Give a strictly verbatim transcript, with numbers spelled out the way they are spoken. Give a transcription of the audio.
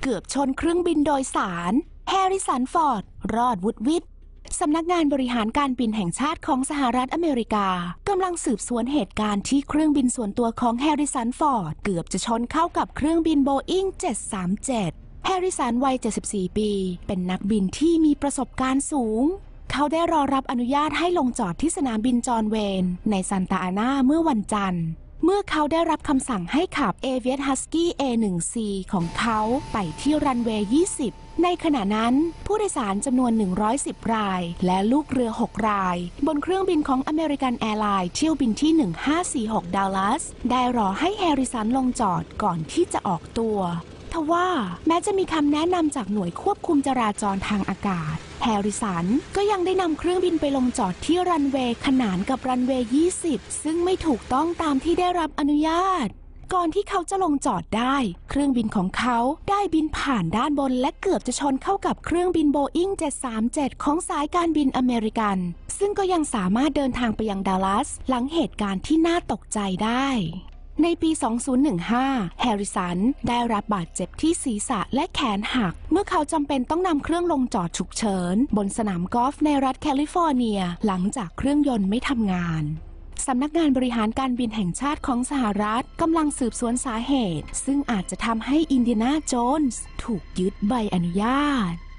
เกือบชนเครื่องบินโดยสารแฮร์ริสันฟอร์ดรอดวุดวิดสำนักงานบริหารการบินแห่งชาติของสหรัฐอเมริกากำลังสืบสวนเหตุการณ์ที่เครื่องบินส่วนตัวของแฮร์ริสันฟอร์ดเกือบจะชนเข้ากับเครื่องบินโบอิ้งเจ็ดสามเจ็ดแฮร์ริสันวัยเจ็ดสิบสี่ปีเป็นนักบินที่มีประสบการณ์สูงเขาได้รอรับอนุญาตให้ลงจอดที่สนามบินจอห์นเวนในซันตาอานาเมื่อวันจันทร์เมื่อเขาได้รับคำสั่งให้ขับ Aviate Husky เอ วัน ซี ของเขาไปที่รันเวย์ ยี่สิบ ในขณะนั้นผู้โดยสารจำนวน หนึ่งร้อยสิบ รายและลูกเรือ หก รายบนเครื่องบินของ American Airlines เที่ยวบินที่ หนึ่งห้าสี่หก ดัลลัสได้รอให้แฮร์ริสันลงจอดก่อนที่จะออกตัวทว่าแม้จะมีคำแนะนำจากหน่วยควบคุมจราจรทางอากาศแฮร์ริสันก็ยังได้นำเครื่องบินไปลงจอดที่รันเวย์ขนานกับรันเวย์ ยี่สิบ ซึ่งไม่ถูกต้องตามที่ได้รับอนุญาตก่อนที่เขาจะลงจอดได้เครื่องบินของเขาได้บินผ่านด้านบนและเกือบจะชนเข้ากับเครื่องบินโบอิ้งเจ็ดสามเจ็ดของสายการบินอเมริกันซึ่งก็ยังสามารถเดินทางไปยังดัลลัสหลังเหตุการณ์ที่น่าตกใจได้ในปี สองพันสิบห้า แฮร์ริสันได้รับบาดเจ็บที่ศีรษะและแขนหักเมื่อเขาจำเป็นต้องนำเครื่องลงจอดฉุกเฉินบนสนามกอล์ฟในรัฐแคลิฟอร์เนียหลังจากเครื่องยนต์ไม่ทำงานสำนักงานบริหารการบินแห่งชาติของสหรัฐกำลังสืบสวนสาเหตุซึ่งอาจจะทำให้อินเดียนาโจนส์ถูกยึดใบอนุญาต